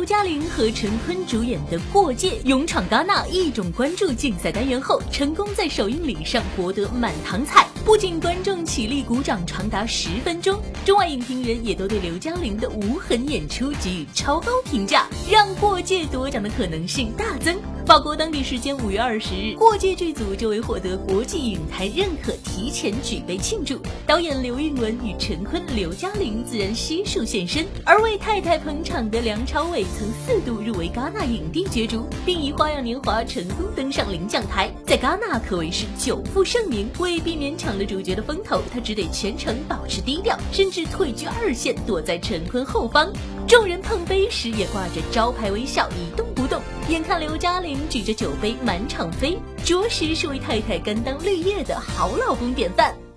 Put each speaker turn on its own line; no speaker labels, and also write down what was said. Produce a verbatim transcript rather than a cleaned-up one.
嘉玲和陈坤主演的《过界》勇闯戛纳一种关注竞赛单元后，成功在首映礼上博得满堂彩。不仅观众起立鼓掌长达十分钟，中外影评人也都对刘嘉玲的无痕演出给予超高评价，让《过界》夺奖的可能性大增。法国当地时间五月二十日，《过界》剧组就为获得国际影坛认可，提前举杯庆祝。导演刘韵文与陈坤、刘嘉玲自然悉数现身，而为太太捧场的梁朝伟曾四度入围戛纳影帝角逐，并以《花样年华》成功登上领奖台，在戛纳可谓是久负盛名。为避免抢了主角的风头，他只得全程保持低调，甚至退居二线，躲在陈坤后方。众人碰杯时也挂着招牌微笑，一动不动。眼看刘嘉玲举着酒杯满场飞，着实是为太太甘当绿叶的好老公典范。